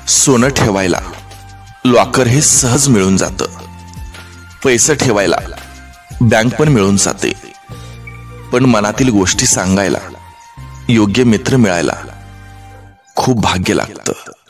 सोनं ठेवायला लॉकर हे सहज मिळून जातं, पैसे ठेवायला बँक पण मिळून जाते, पण मनातील गोष्टी सांगायला योग्य मित्र मिळायला खूप भाग्य लागतं.